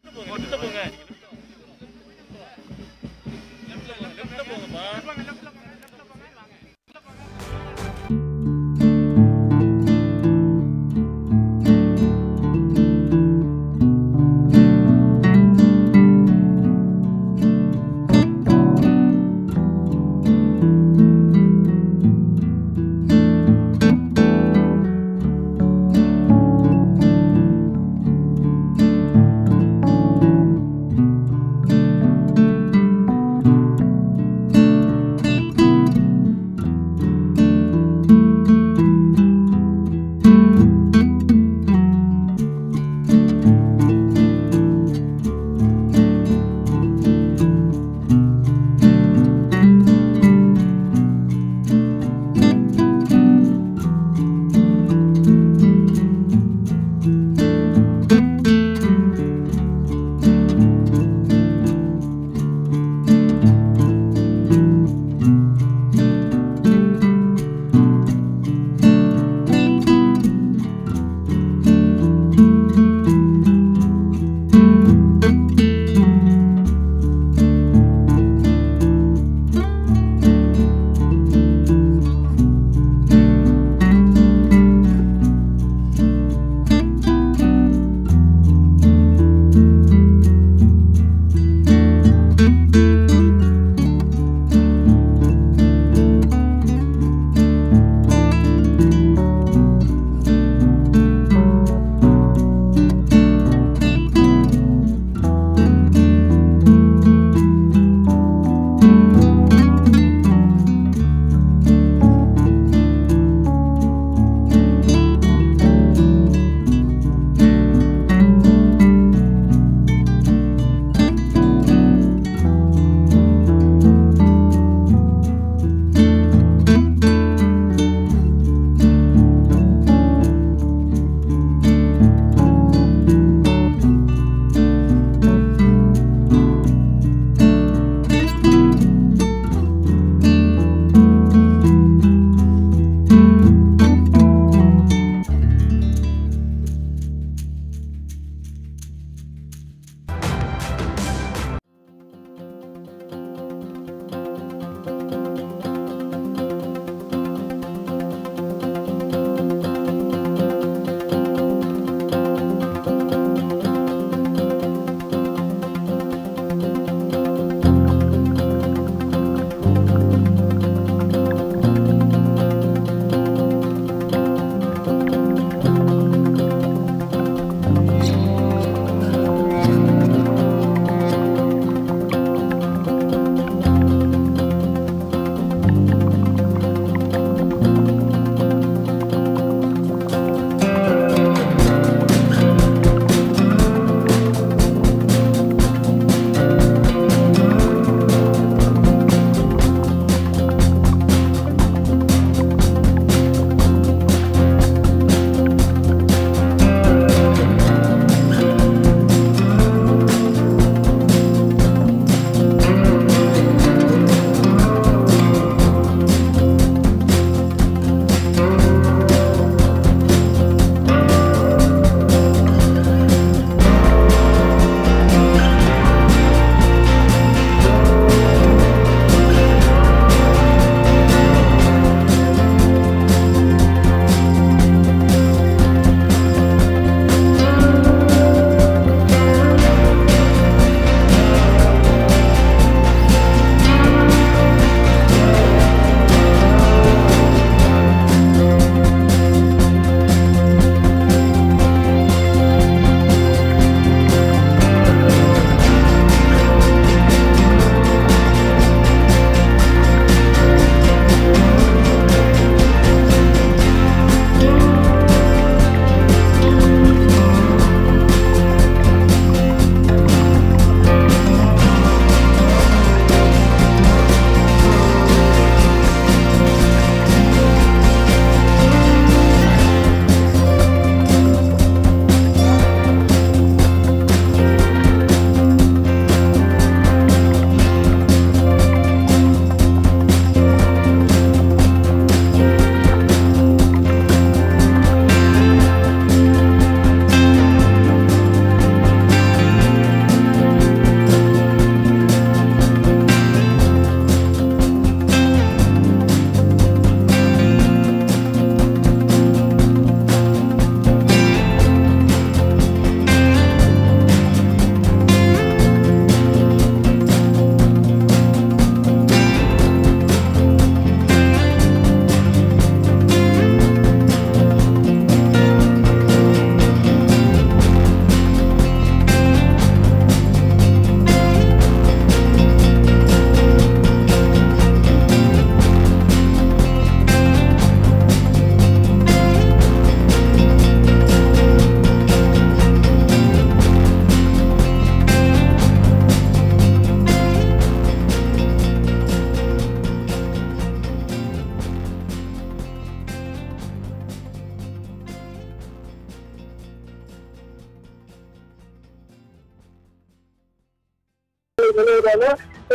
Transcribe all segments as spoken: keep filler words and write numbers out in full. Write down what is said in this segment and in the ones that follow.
லெஃப்ட்ல போங்க. லெஃப்ட்ல போங்க. லெஃப்ட்ல போங்கப்பா.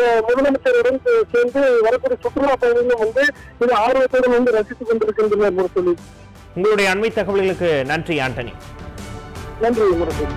முதலமைச்சருடன் சேர்ந்து வரக்கூடிய சுற்றுலா பயணிகளும் வந்து இது ஆர்வத்துடன் வந்து ரசித்துக் கொண்டிருக்கின்றனர் முரசொலி. உங்களுடைய அண்மை தகவல்களுக்கு நன்றி ஆண்டனி. நன்றி முரசொலி.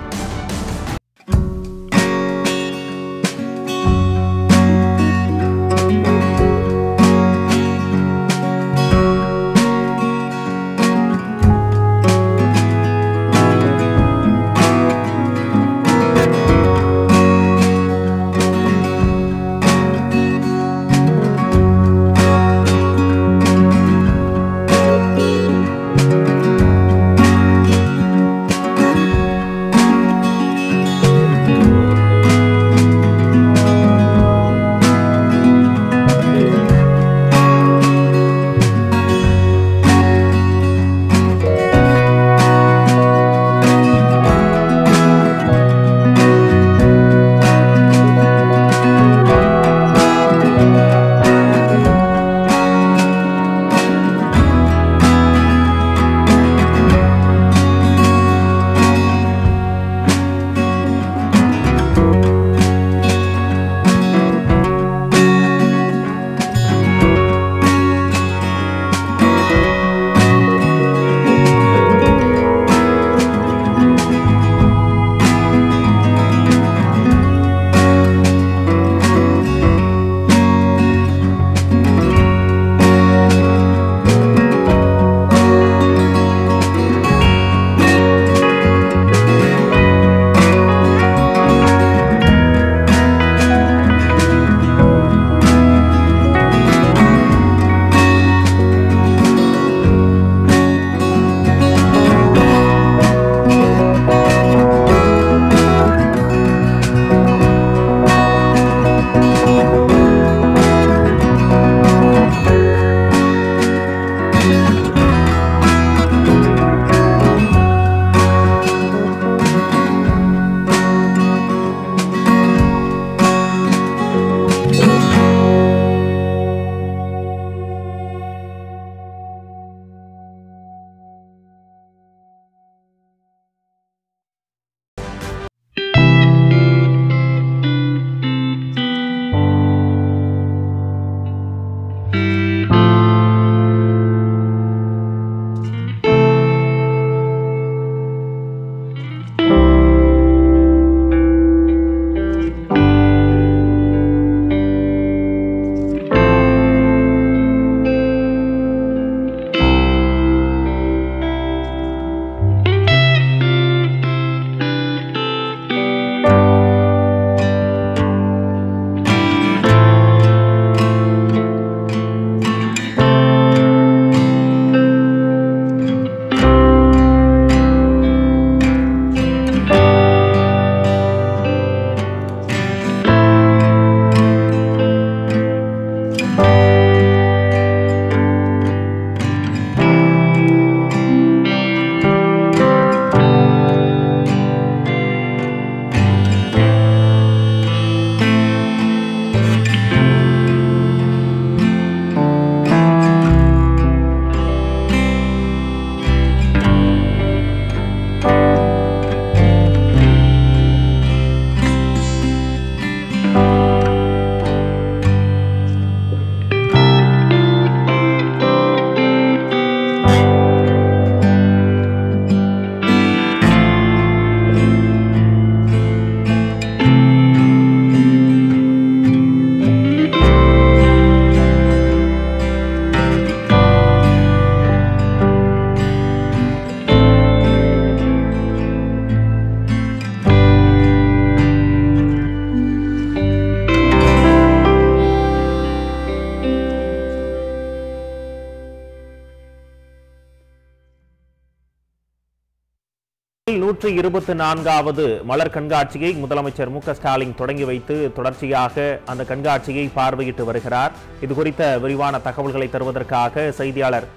நூற்று இருபத்தி நான்காவது மலர் கண்காட்சியை முதலமைச்சர் மு க ஸ்டாலின் தொடங்கி வைத்து தொடர்ச்சியாக அந்த கண்காட்சியை பார்வையிட்டு வருகிறார். இது குறித்த விரிவான தகவல்களை தருவதற்காக செய்தியாளர்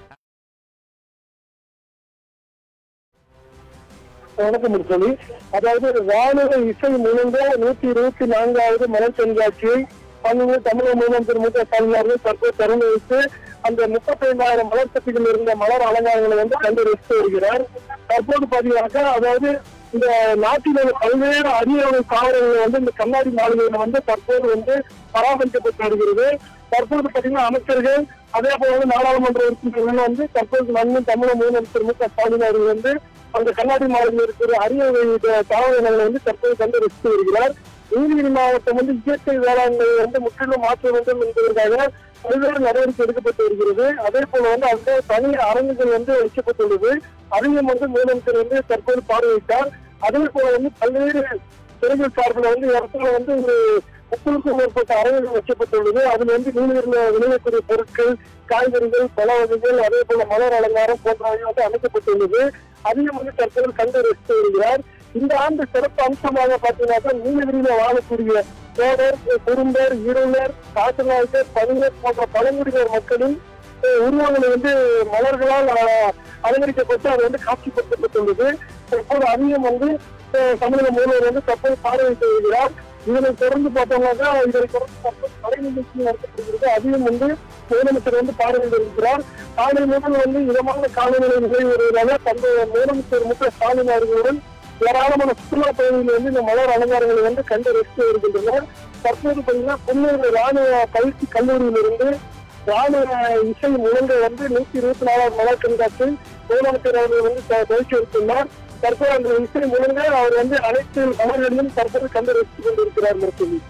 வணக்கம் முரசொலி. அதாவது வானொலி இசை முழங்க நூற்றி இருபத்தி நான்காவது மலர் கண்காட்சியை தமிழக முதலமைச்சர் மு க ஸ்டாலின் அவர்கள் தற்போது திறந்து வைத்து அந்த முப்பத்தி ஐந்தாயிரம் மலர் சக்திகள் இருந்த மலர் அலங்காரங்களை வந்து கண்டு ரசித்து வருகிறார். தற்போது பதிவாக அதாவது இந்த நாட்டில் உள்ள பல்வேறு அரிய வகை தாவரங்கள் வந்து இந்த கண்ணாடி மாளிகையில வந்து தற்போது வந்து பராமரிக்கப்பட்டு வருகிறது. தற்போது பார்த்தீங்கன்னா அமைச்சர்கள் அதே போல வந்து நாடாளுமன்ற உறுப்பினர்கள் வந்து தற்போது மண்ணின் தமிழக முதலமைச்சர் மு க ஸ்டாலின் அவர்கள் வந்து அந்த கண்ணாடி மாளிகையில் இருக்கிற அரிய வகை தாவரங்களை வந்து தற்போது கண்டு ரசித்து வருகிறார். நீலகிரி மாவட்டம் வந்து இயற்கை வேளாண்மை வந்து முற்றிலும் மாற்ற வேண்டும் என்பதற்காக பல்வேறு நடவடிக்கை எடுக்கப்பட்டு வருகிறது. அதே போல வந்து அந்த தனி அரங்குகள் வந்து வைக்கப்பட்டுள்ளது. அதையும் வந்து முதலமைச்சர் வந்து தற்போது பார்வையிட்டார். அதே போல வந்து பல்வேறு துறைகள் சார்பில் வந்து இடத்துல வந்து ஒரு முப்பதுக்கும் மேற்பட்ட அரங்குகள் வைக்கப்பட்டுள்ளது. அதுல வந்து நீலகிரியில் விளையக்கூடிய பொருட்கள், காய்கறிகள், பல வகைகள், அதே போல மலர் அலங்காரம் போன்றவை வந்து அமைக்கப்பட்டுள்ளது. அதையும் வந்து தற்போது கண்டு ரசித்து வருகிறார். இந்த ஆண்டு சிறப்பு அம்சமாக பார்த்தீங்கன்னாக்கா நீலகிரியில வாழக்கூடிய தோடர், குறும்பர், இருளர், காட்டுநாயக்கர், பணியர் போன்ற பழங்குடியினர் மக்களின் உருவங்களை வந்து மலர்களால் அலங்கரிக்கப்பட்டு அது வந்து காட்சிப்படுத்தப்பட்டுள்ளது. தற்போது அதையும் வந்து தமிழக முதல்வர் வந்து தற்போது பார்வையிட்டு வருகிறார். இதனை தொடர்ந்து பார்த்தோம்னாக்கா இதனை தொடர்ந்து தற்போது கலை நிகழ்ச்சி நடத்தப்படுகிறது. அதையும் வந்து முதலமைச்சர் வந்து பார்வையிட்டு இருக்கிறார். காலை முதல் வந்து இதமான காலநிலை நிலை வருவதால தந்தைய முதலமைச்சர் மு க ஸ்டாலின் அவர்களுடன் ஏராளமான சுற்றுலா பயணிகள் வந்து இந்த மலர் அலங்காரங்களை வந்து கண்டு ரசித்து வருகின்றனர். தற்போது பார்த்தீங்கன்னா புன்னூர் ராணுவ பயிற்சி கல்லூரியிலிருந்து ராணுவ இசை முழங்க வந்து நூத்தி இருபத்தி நாலாவது மலர் கண்காட்சி முதலமைச்சர் அவர்கள் வந்து பயிற்சி எடுத்துள்ளார். தற்போது அந்த இசை முழங்க அவர் வந்து அனைத்து மலர்களிலும் தற்போது கண்டு ரசித்துக் கொண்டிருக்கிறார். சொல்லி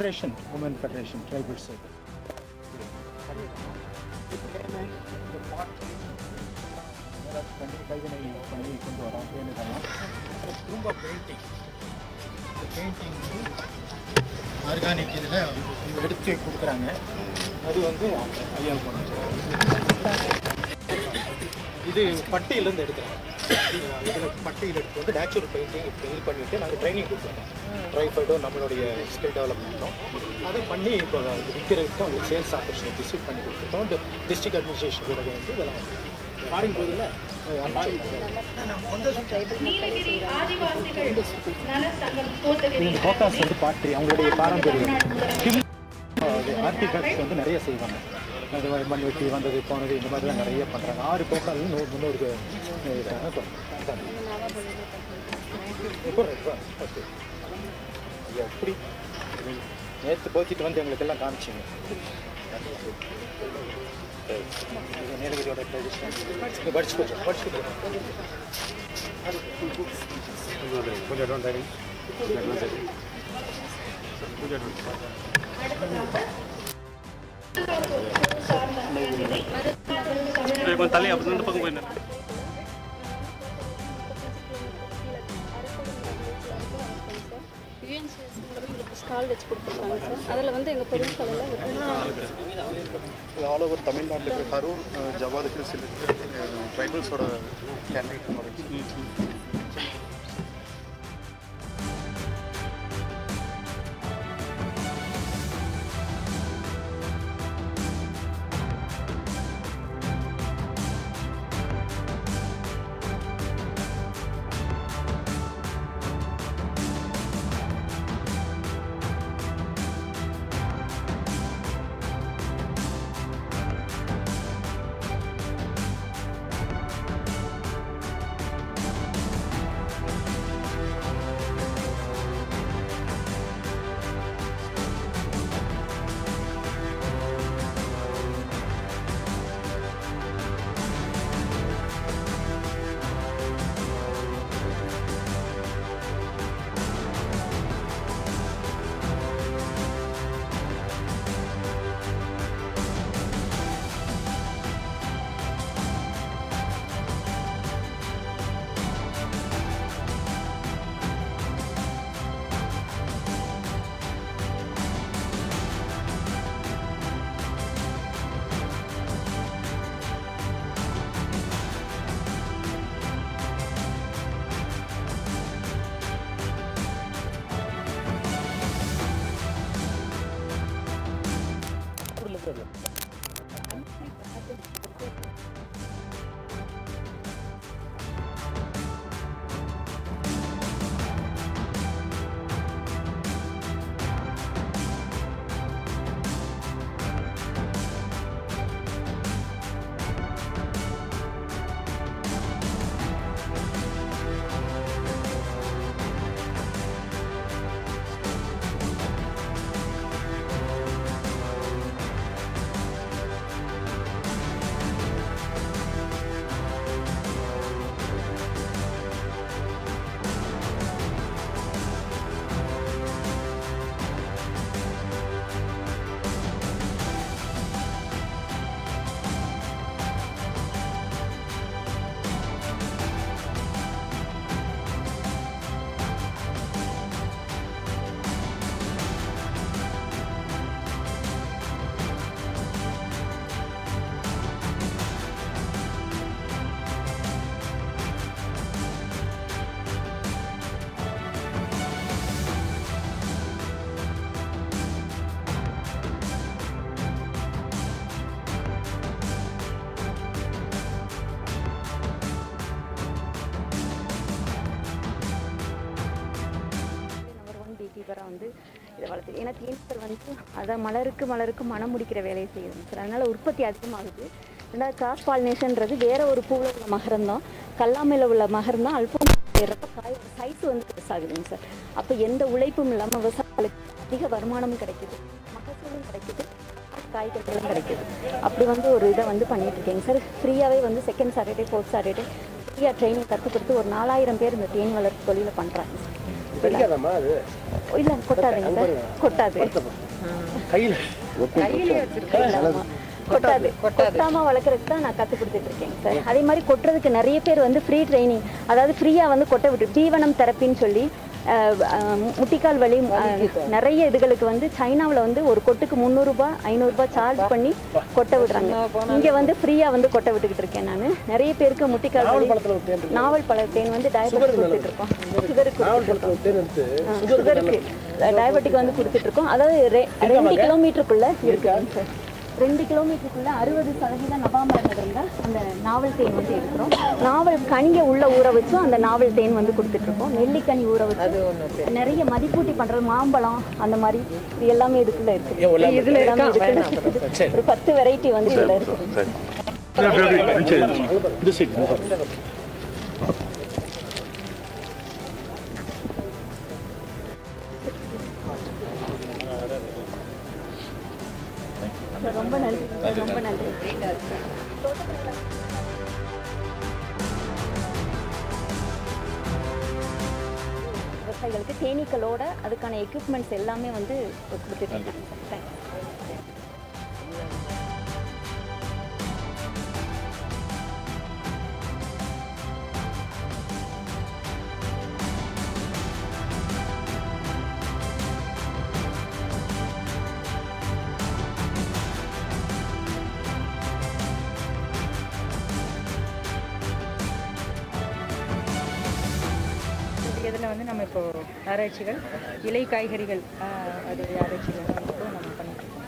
ஃபெடரேஷன் உமன் ஃபெடரேஷன் ட்ரைபல்ஸ் பண்ணி கைவினை பண்ணி கொண்டு வரோம் என்னதெல்லாம் ரொம்ப பெயிண்டிங் பெயிண்டிங் ஆர்கானிக் இதில் எடுத்து கொடுக்குறாங்க. அது வந்து ஐயா போனோம். இது பட்டையிலேருந்து எடுக்கிறாங்க. இதில் பட்டையில் எடுத்து வந்து நேச்சுரல் பெயிண்டிங் இது பண்ணிவிட்டு நாங்கள் ட்ரைனிங் கொடுத்துருக்கோம். ட்ரைஃபைடோ நம்மளுடைய ஸ்கில் டெவலப் பண்ணுறோம். அதை பண்ணி இப்போ விற்கிறதுக்கு அவங்களுக்கு சேல்ஸ் ஆப்பர்ச்சுனிட்டி விசிட் பண்ணி கொடுத்துருக்கோம். இந்த டிஸ்ட்ரிக்ட் அட்மினிஸ்ட்ரேஷன் கூட வந்து இதெல்லாம் ஃபாரின் போதில் ஹோட்டாஸ் வந்து பாட்ரி அவங்களுடைய பாரம்பரியம் ஆர்டிஃபேக்ட்ஸ் வந்து நிறைய செய்வாங்க. அது மண் வெட்டி வந்தது போனது இந்த மாதிரிலாம் நிறைய பண்ணுறாங்க. ஆறு கோட்டால் நூறு முந்நூறு எப்படி நேற்று போத்திட்டு வந்து எங்களுக்கெல்லாம் காமிச்சிங்க. நீலகிரியோட ட்ரெடிஷன் படிச்சு போச்சு படிச்சு கொஞ்சம் தள்ளி அப்படி இந்த பக்கம் போயிருந்தேன். ஸ்டால் வச்சு கொடுத்துருக்காங்க சார். அதில் வந்து எங்கள் பொருட்கள் எல்லாம் ஆல் ஓவர் தமிழ்நாட்டில் கரூர் ஜவாதுக்கு சில ட்ரைபல்ஸோட கேண்டிடேட் ஃபீவராக வந்து இதை வளர்த்து. ஏன்னா தேனீக்கள் வந்து அதான் மலருக்கு மலருக்கு மனம் முடிக்கிற வேலையை செய்யுதுங்க சார். அதனால் உற்பத்தி அதிகமாகுது. ரெண்டாவது கிராஸ் பாலினேஷன்றது வேறு ஒரு பூவில் உள்ள மகரந்தம் கல்லாமையில் உள்ள மகரந்தம் அல்பம் ஏறப்போ காய் சைஸ் வந்து பெருசாகுதுங்க சார். அப்போ எந்த உழைப்பும் இல்லாமல் விவசாயிகளுக்கு அதிக வருமானமும் கிடைக்குது, மகசூலும் கிடைக்குது, காய்கறிகளும் கிடைக்குது. அப்படி வந்து ஒரு இதை வந்து பண்ணிட்டு இருக்கேங்க சார். ஃப்ரீயாகவே வந்து செகண்ட் சாட்டர்டே ஃபோர்த் சாட்டர்டே ஃப்ரீயாக ட்ரைனிங் கற்றுக் கொடுத்து ஒரு நாலாயிரம் பேர் இந்த தேன் வளர்ப்பு தொழிலை பண்ணுறாங்க சார். இல்லை கொட்டாதுங்க சார், கொட்டாது. கையில் கொட்டாது. கொட்டாம வளர்க்குறதுக்கு தான் நான் கற்றுக் கொடுத்துட்டு இருக்கேங்க சார். அதே மாதிரி கொட்டுறதுக்கு நிறைய பேர் வந்து ஃப்ரீ ட்ரைனிங், அதாவது ஃப்ரீயாக வந்து கொட்ட விட்டு தீவனம் தெரப்பின்னு சொல்லி முட்டிக்கால் வலி நிறைய இதுகளுக்கு வந்து சைனாவில் வந்து ஒரு கொட்டுக்கு முந்நூறுரூபா ஐநூறுரூபா சார்ஜ் பண்ணி கொட்ட விடுறாங்க. இங்கே வந்து ஃப்ரீயாக வந்து கொட்ட விட்டுக்கிட்டு இருக்கேன் நான். நிறைய பேருக்கு முட்டிக்கால் வலி, நாவல் பழ தேன் வந்து டயபெட்டிக் கொடுத்துட்டு இருக்கோம், சுகருக்கு சுகருக்கு டயபெட்டிக் வந்து கொடுத்துட்டு இருக்கோம். அதாவது ரெண்டு கிலோமீட்டருக்குள்ள இருக்குங்க சார். ரெண்டு கிலோமீட்டருக்குள்ள அறுபது சதவீதம் நவாமரம் இருந்த அந்த நாவல் தேன் வந்து எடுக்கிறோம். நாவல் கனியை உள்ள ஊற வச்சும் அந்த நாவல் தேன் வந்து கொடுத்துட்டு இருக்கோம். நெல்லிக்கனி ஊற வச்சு நிறைய மதிப்பூட்டி பண்றது, மாம்பழம் அந்த மாதிரி இது எல்லாமே இதுக்குள்ள இருக்கு. இதுல எல்லாமே இருக்கு. ஒரு பத்து வெரைட்டி வந்து இதுல இருக்கு. ரொம்ப நன்றி, ரொம்ப நன்றி. விவசாயிகளுக்கு தேனீக்களோட அதுக்கான எக்யூப்மெண்ட்ஸ் எல்லாமே வந்து கொடுத்துட்டு இருக்காங்க. இதில் வந்து நம்ம இப்போ ஆராய்ச்சிகள் இலை காய்கறிகள் அது ஆராய்ச்சிகள் வந்து நம்ம பண்ணிட்டு இருக்கோம்.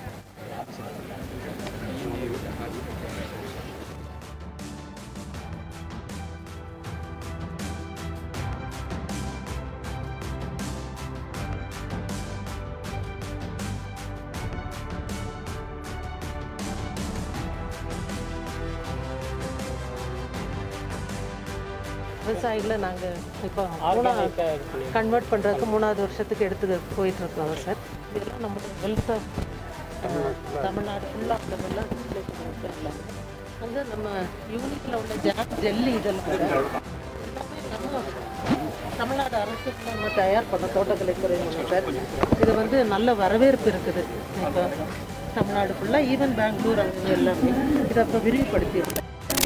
விவசாயிகளை நாங்கள் இப்போ மூணாவது கன்வெர்ட் பண்ணுறதுக்கு மூணாவது வருஷத்துக்கு எடுத்து போயிட்டுருக்கோம் சார். இதெல்லாம் நம்மளுடைய வெல்ஃபேர் தமிழ்நாடு ஃபுல்லாக அந்த மாதிரிலாம் டிஸ்பிளே பண்ணிருக்காங்க. வந்து நம்ம யூனிட்டில் உள்ள ஜாம் ஜெல்லி இதெல்லாம் எல்லாமே நம்ம தமிழ்நாடு அரசுக்கு நம்ம தயார் பண்ண தோட்டக்கலை துறை சார். இது வந்து நல்ல வரவேற்பு இருக்குது இப்போ தமிழ்நாடு ஃபுல்லாக, ஈவன் பெங்களூர் அவங்க எல்லாமே இதை இப்போ விரிவுபடுத்தியிருக்கோம்.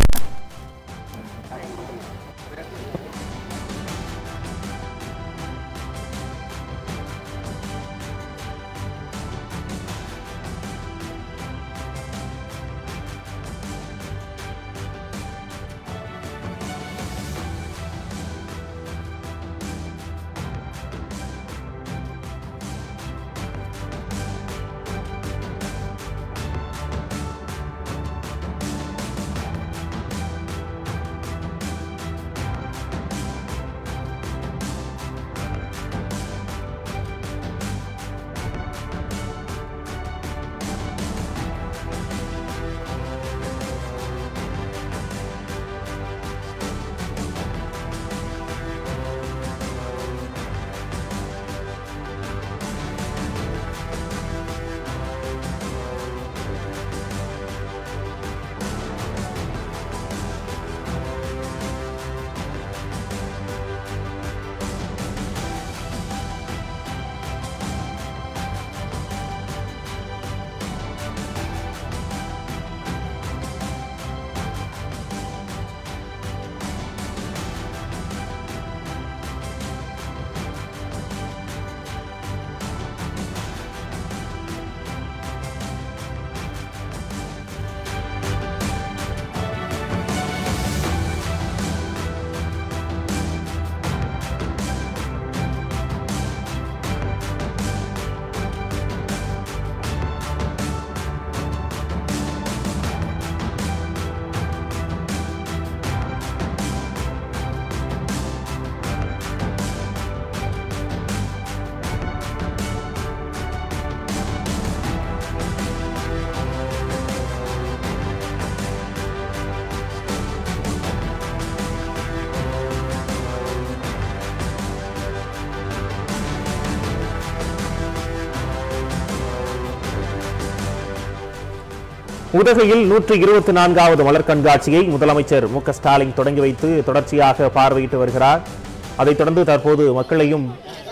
உதகையில் நூற்று இருபத்தி நான்காவது மலர் கண்காட்சியை முதலமைச்சர் மு க ஸ்டாலின் தொடங்கி வைத்து தொடர்ச்சியாக பார்வையிட்டு வருகிறார். அதைத் தொடர்ந்து தற்போது மக்களையும்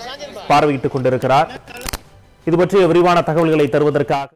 பார்வையிட்டுக் கொண்டிருக்கிறார். இது பற்றிய விரிவான தகவல்களை தருவதற்காக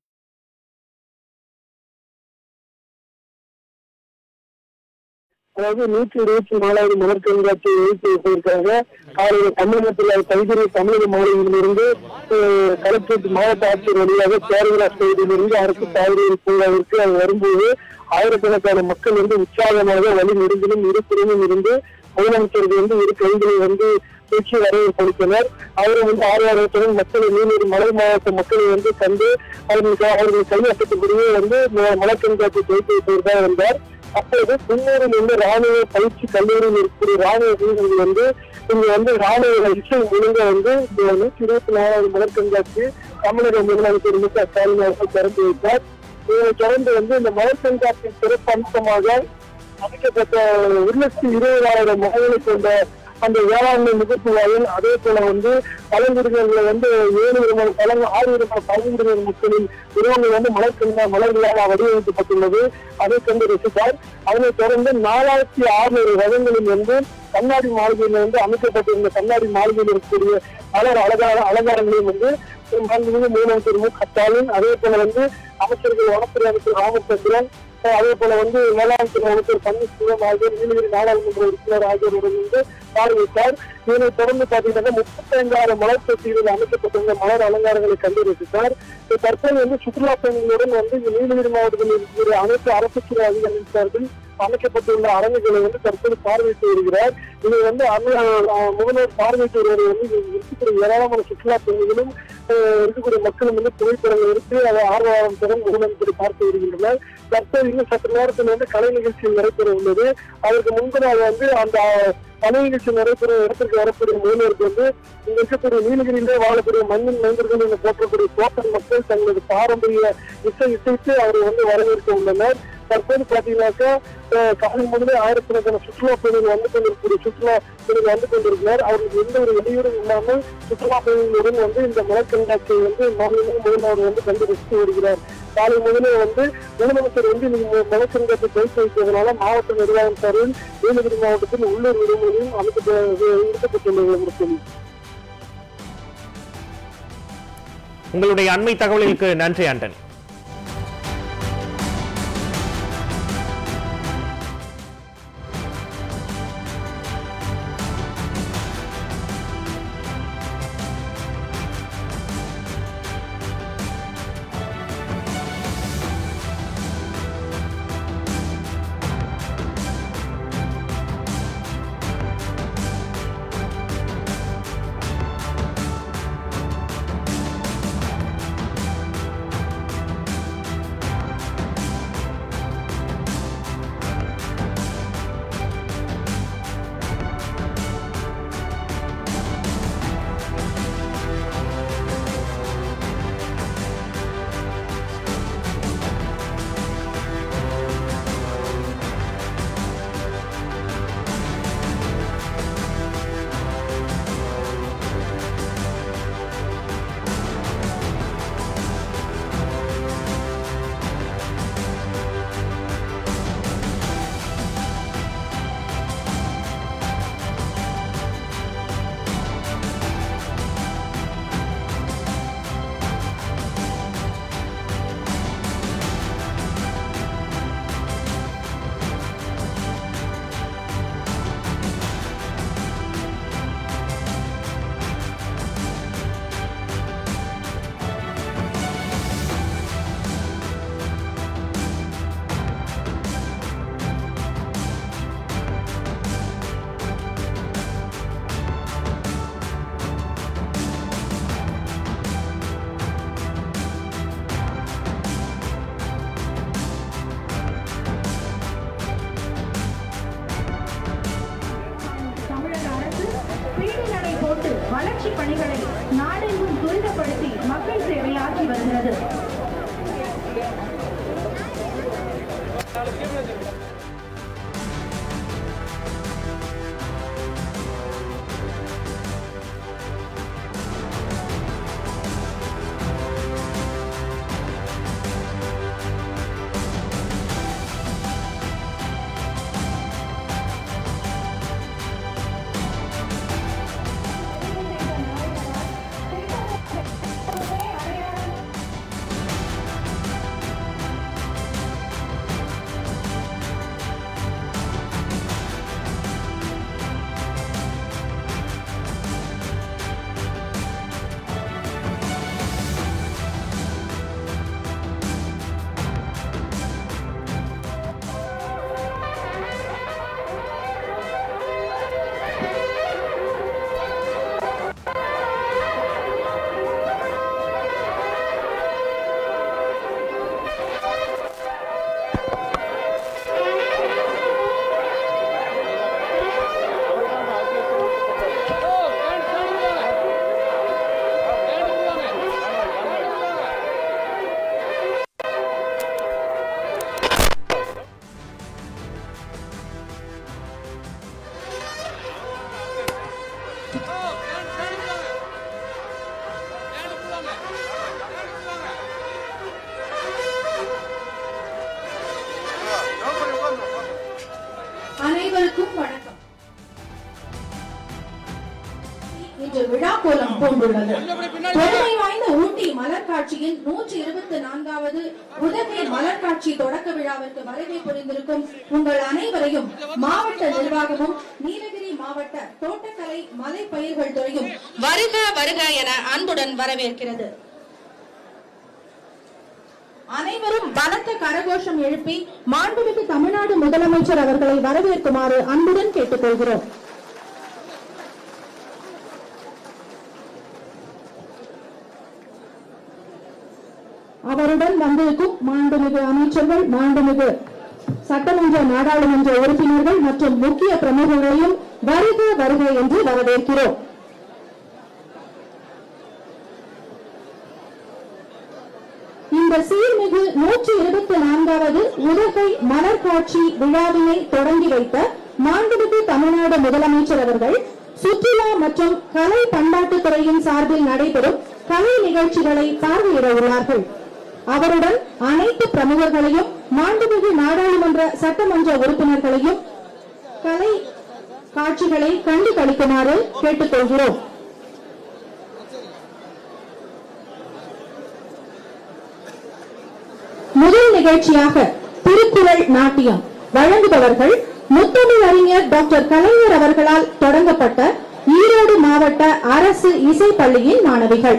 அதாவது நூற்றி இருபத்தி நாலாவது மலர் கண்காட்சியை எழுதி போயிருக்காங்க. காலையில் தமிழகத்தில் கைதிரி தமிழக மாநிலத்திலிருந்து கலெக்டரேட் மாவட்ட ஆட்சியர் வழியாக கேரளாஸ் பகுதியிலிருந்து அரசு காவிரி பூங்காவிற்கு அது வரும்போது ஆயிரக்கணக்கான மக்கள் வந்து உற்சாகமாக வழி நெடுங்கிலும் இருப்பிடமும் இருந்து முதலமைச்சர்கள் வந்து இரு கைகளை வந்து தூக்கி வரவேற்படுத்தினர். அவரும் வந்து ஆர்வத்துடன் மக்களை நீலகிரி மலை மாவட்ட மக்களை வந்து கண்டு அவர்களுக்கு அவர்கள் கையெழுத்தக்கூடிய வந்து மலர் கண்காட்சி துவக்கி வைப்பதற்காக வந்தார். அப்போது குன்னூரில் உள்ள ராணுவ பயிற்சி கல்லூரியில் இருக்கக்கூடிய ராணுவ வீரர்கள் வந்து இங்க வந்து ராணுவ இசை ஒழுங்க வந்து இந்த நூற்றி இருபத்தி நாலாவது மலர் கண்காட்சி தமிழக முதலமைச்சர் மு க ஸ்டாலின் அவர்கள் திறந்து வைத்தார். இதனை தொடர்ந்து வந்து இந்த மலர் கண்காட்சி சிறப்பு அம்சமாக அமைக்கப்பட்ட ஒரு லட்சத்தி இருபதாயிரம் மரங்களை கொண்ட அந்த வேளாண்மை முகப்பு வாயில், அதே போல வந்து பழங்குடியினர்களை வந்து ஏழு விதமான பழங்கு ஆறு விதமான பழங்குடியினர் மக்களின் உருவங்கள் வந்து மலர் கண்கா மலர்களாக வடிவமைக்கப்பட்டுள்ளது. அதை கண்டு ரசித்தார். அதனைத் தொடர்ந்து நாலாயிரத்தி ஆறுநூறு ரகங்களில் வந்து கண்ணாடி மாளிகையில் வந்து அமைக்கப்பட்டிருந்த கண்ணாடி மாளிகையில் இருக்கக்கூடிய மலர் அலங்கார அலங்காரங்களையும் வந்து முதலமைச்சர் மு க ஸ்டாலின், அதே போல வந்து அமைச்சர்கள் வனத்துறை அமைச்சர் ராமச்சந்திரன், அதே போல வந்து வேளாண் துறை அமைச்சர் பன்னீர்செல்வம் ஆகியோர் நீலகிரி நாடாளுமன்ற உறுப்பினர் ஆகியோருடன் வந்து பார்வையிட்டார். இதனை தொடர்ந்து பார்த்தீங்கன்னா முப்பத்தி ஐந்தாயிரம் மலர் தொட்டிகளில் அமைக்கப்பட்டிருந்த மலர் அலங்காரங்களை கண்டு ரசித்தார். தற்போது வந்து சுற்றுலா பயணிகளுடன் வந்து இந்த நீலகிரி மாவட்டத்தில் இருக்கிற அனைத்து அரசு துறை அதிகாரிகள் சார்பில் அமைக்கப்பட்டுள்ள அரங்குகளை வந்து தற்போது பார்வையிட்டு வருகிறார். இதை வந்து முதல்வர் பார்வையிட்டு வருவதை வந்து இருக்கக்கூடிய ஏராளமான சுற்றுலா பயணிகளும் இருக்கக்கூடிய மக்களும் வந்து புகைப்படங்கள் எடுத்து அதை ஆர்வலத்துடன் முதலமைச்சர் பார்த்து வருகின்றனர். தற்போது இன்னும் சற்று நேரத்தில் வந்து கலை நிகழ்ச்சி நடைபெற உள்ளது. அதற்கு முன்பதாக வந்து அந்த கலை நிகழ்ச்சி நடைபெற இடத்திற்கு வரக்கூடிய முதல்வருக்கு வந்து இங்க இருக்கக்கூடிய நீலகிரியிலே வாழக்கூடிய மண்ணின் மைந்தர்கள் என போற்றக்கூடிய தோட்டம் மக்கள் தங்களது பாரம்பரிய இசை இசைத்து அவரை வந்து வரவேற்க உள்ளனர். தற்போது பாத்தீங்கன்னாக்கா காலை முதலே ஆயிரக்கணக்கான சுற்றுலா பயணிகள் வந்து கொண்டிருக்கக்கூடிய சுற்றுலா பயணிகள் வந்து கொண்டிருக்கிறார். அவர்களுக்கு எந்த ஒரு இடையூறும் இல்லாமல் சுற்றுலா பயணிகளுடன் வந்து இந்த மலர் கண்காட்சியை வந்து மாநில முதல்வர் வந்து கண்டு ரசித்து வருகிறார். காலை முதலே வந்து முதலமைச்சர் வந்து மலர் கண்காட்சி துவக்கி வைப்பதனால மாவட்ட நிர்வாகம் சார்பில் நீலகிரி மாவட்டத்தில் உள்ளூர் விடுமுறையும் அமைக்கப்பட்டுள்ளது. உங்களுடைய அண்மை தகவலுக்கு நன்றி ஆண்டனி. வளர்ச்சி பணிகளை நாடெங்கும் துரிதப்படுத்தி மக்கள் சேவையாற்றி வருகிறது. பூண்டுள்ளது. தொன்மை வாய்ந்த ஊட்டி மலர் காட்சியின் நூற்றி இருபத்தி நான்காவது உதகை மலர் காட்சி தொடக்க விழாவிற்கு வருகை புரிந்திருக்கும் உங்கள் அனைவரையும் மாவட்ட நிர்வாகமும் நீலகிரி மாவட்ட தோட்டக்கலை மலை பயிர்கள் துறையும் வருக வருக என அன்புடன் வரவேற்கிறது. அனைவரும் பலத்த கரகோஷம் எழுப்பி மாண்புமிகு தமிழ்நாடு முதலமைச்சர் அவர்களை வரவேற்குமாறு அன்புடன் கேட்டுக்கொள்கிறோம். அவருடன் வந்திருக்கும் மாண்புமிகு அமைச்சர்கள், மாண்புமிகு சட்டமன்ற நாடாளுமன்ற உறுப்பினர்கள் மற்றும் முக்கிய பிரமுகர்களையும் வருக வருக என்று வரவேற்கிறோம். இந்த சீர்மிகு நூற்றி இருபத்தி நான்காவது உதகை மலர் காட்சி விழாவினை தொடங்கி வைத்த மாண்புமிகு தமிழ்நாடு முதலமைச்சர் அவர்கள் சுற்றுலா மற்றும் கலை பண்பாட்டுத் துறையின் சார்பில் நடைபெறும் கலை நிகழ்ச்சிகளை பார்வையிட உள்ளார்கள். அவருடன் அனைத்து பிரமுகர்களையும் மாண்புமிகு நாடாளுமன்ற சட்டமன்ற உறுப்பினர்களையும் கலை காட்சிகளை கண்டு களிக்குமாறு கேட்டுக்கொள்கிறோம். முதல் நிகழ்ச்சியாக திருக்குறள் நாட்டியம் வழங்குபவர்கள் முத்தமிழ் அறிஞர் டாக்டர் கலைஞர் அவர்களால் தொடங்கப்பட்ட ஈரோடு மாவட்ட அரசு இசை பள்ளியின் மாணவிகள்.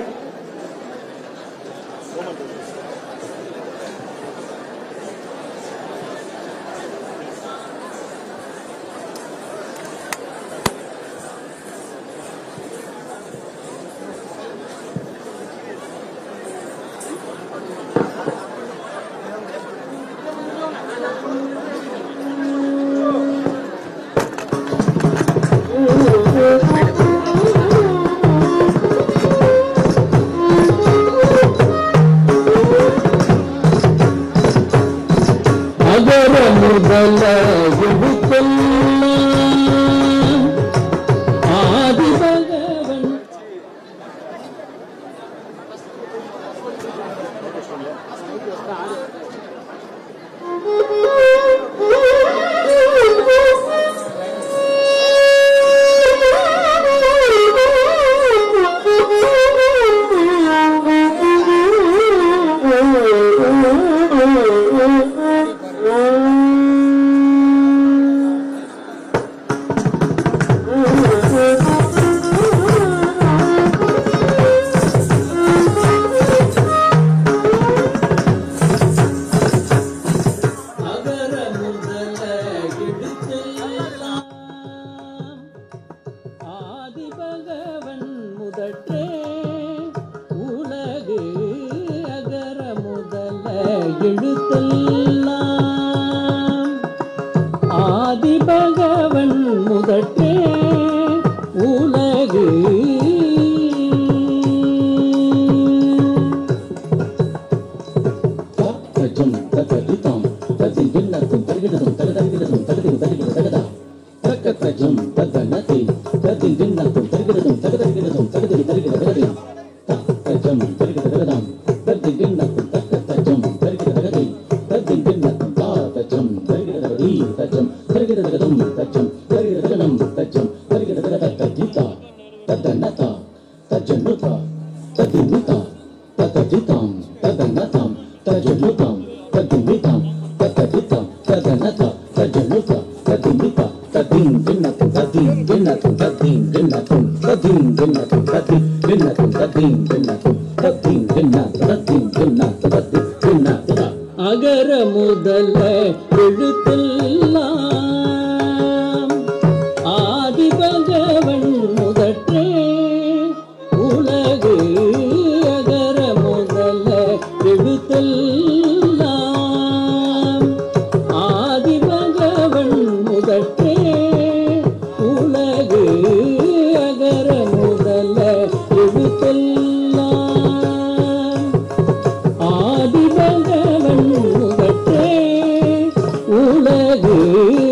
அகர முதல எழுத்தெல்லாம் ஆதி பகவன் முதற்றே உலகு. அகர முதல எழுத்தெல்லாம் ஆதி பகவன் முதற்றே உலகு. அகர முதல எழுத்தெல்லாம் ஆதி பகவன் முதற்றே உலகு.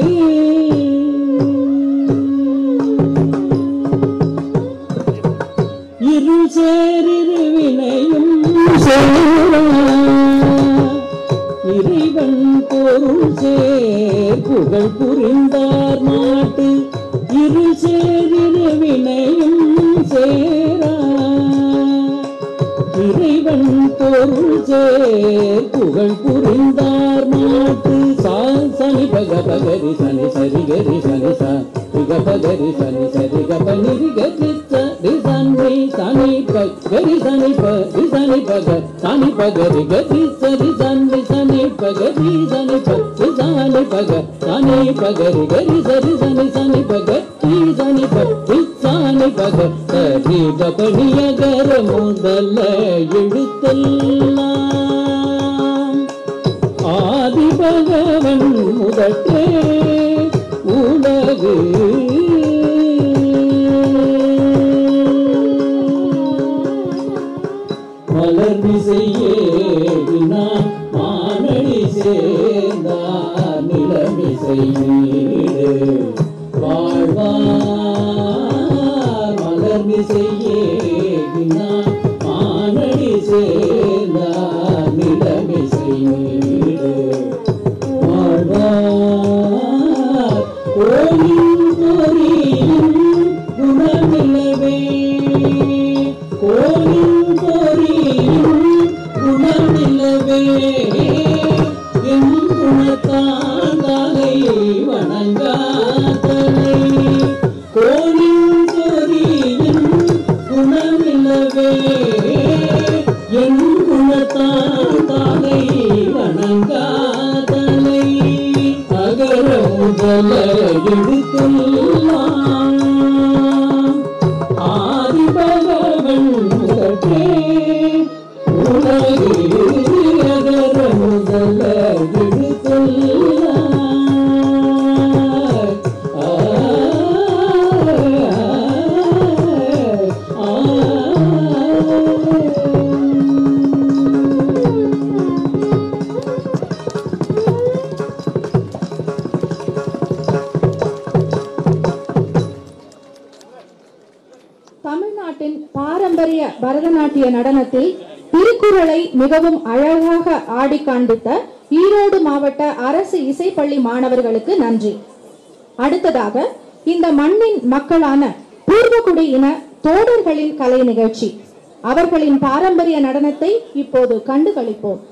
இரு சேரிருவினையும் சேரா இறைவன் பொருள் சேர் புகழ் புரிந்தார் நாட்டு. இரு சேரிருவினையும் சேரா சேர் புகழ் புரிந்தார் நாட்டு சா சனி பக பகரி சனி சரி கரி சனி சா ரிக பகரி சனி சரி க பனிரி கரி சரி சனி சனி பகரி சனி பகரி சனி பக சனி பகரி கரி சரி சனி சனி பகரி சனி பகரி சனி பக சனி பகரி கரி சரி சனி சனி பகரி சனி பகரி சனி பக சரி க பனியகர முதல்ல எழுத்தெல்லாம் ஆதி பகவன் முதற்றே உலகு மலர்மிசையேவினான் மானடி சேர்ந்தார் நிலமிசை வீடு வாழ்வார் மலர்மிசையேவினான் மானடி சேர்ந்தார் நிலமிசை வீடு வாழ்வார் கோயில் பொறியும் குணமில்லவே கோயில் பொறியும் குணமில்லவே என் குணத்தான் தலை வணங்காதலை கோயில் பொறியும் குணமில்லவே என் குணத்தான் தலை வணங்காதலை அகர முதல எழுத்துள்ளான் ஆதி பகவன் முதற்றே உலகு அகர முதல எழுத்துள்ளான் ஆ ஆ தமிழ்நாட்டின் பாரம்பரிய பரதநாட்டிய நடனத்தில் திருக்குறளை மிகவும் அழகாக ஆடி காண்பித்த ஈரோடு மாவட்ட அரசு இசைப்பள்ளி மாணவர்களுக்கு நன்றி. அடுத்ததாக இந்த மண்ணின் மக்களான பூர்வகுடி இன தோடர்களின் கலை நிகழ்ச்சி. அவர்களின் பாரம்பரிய நடனத்தை இப்போது கண்டு களிப்போம்.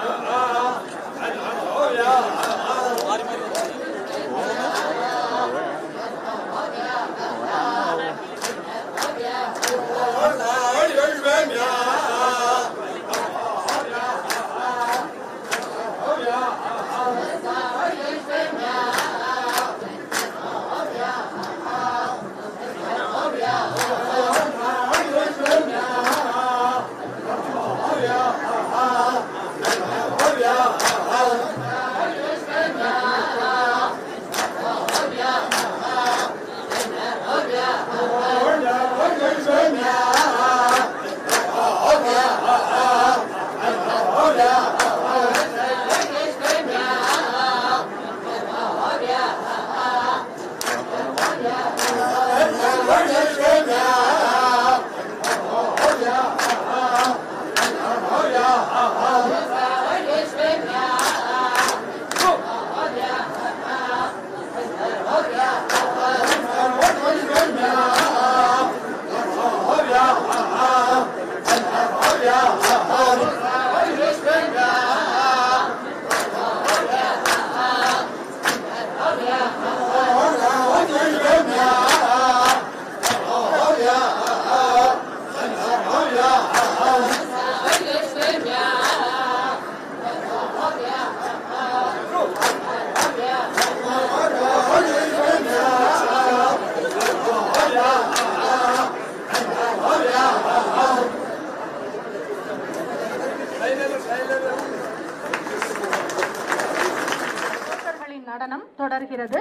நடனம் தொடர்கிறது.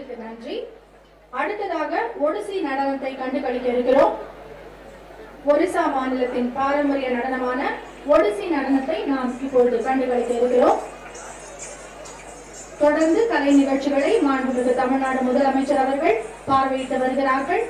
அனைவருக்கு நன்றி. அடுத்ததாக ஒடிசி நடனத்தை கண்டுகளிக்க இருக்கிறோம். ஒரிசா மாநிலத்தின் பாரம்பரிய நடனமான ஒடிசி நடனத்தை நாம் இப்பொழுது கண்டுகளிக்க இருக்கிறோம். தொடர்ந்து கலை நிகழ்ச்சிகளை மாண்புமிகு தமிழ்நாடு முதலமைச்சர் அவர்கள் பார்வையிட்டு வருகிறார்கள்.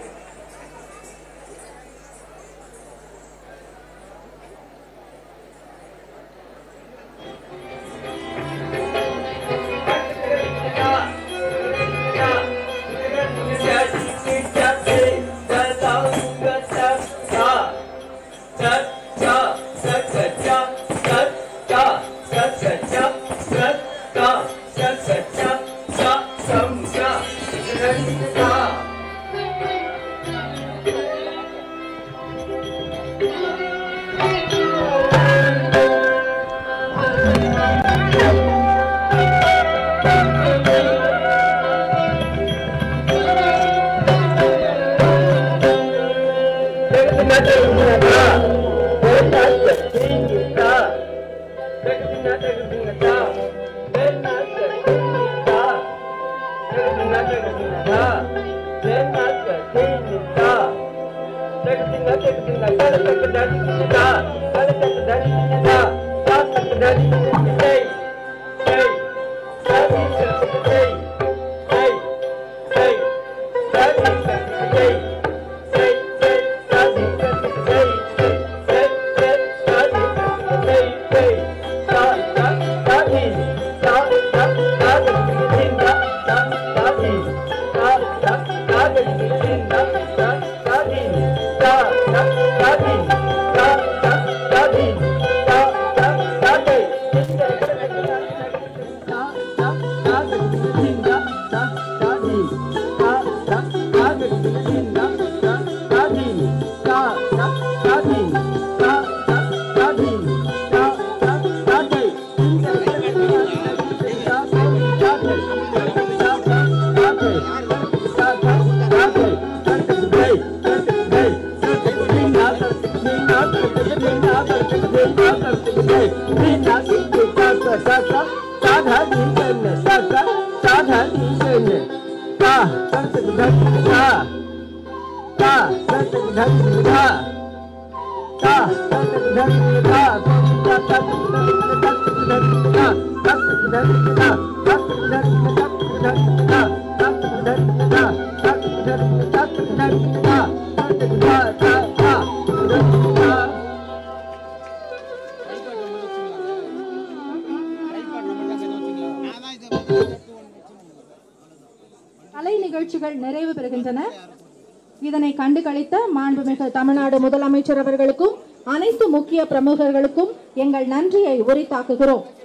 கலை நிகழ்ச்சிகள் நிறைவு பெறுகின்றன. இதனை கண்டுகளித்த மாண்புமிகு தமிழ்நாடு முதலமைச்சர் அவர்களுக்கும் அனைத்து முக்கிய பிரமுகர்களுக்கும் எங்கள் நன்றியை உரித்தாக்குகிறோம்.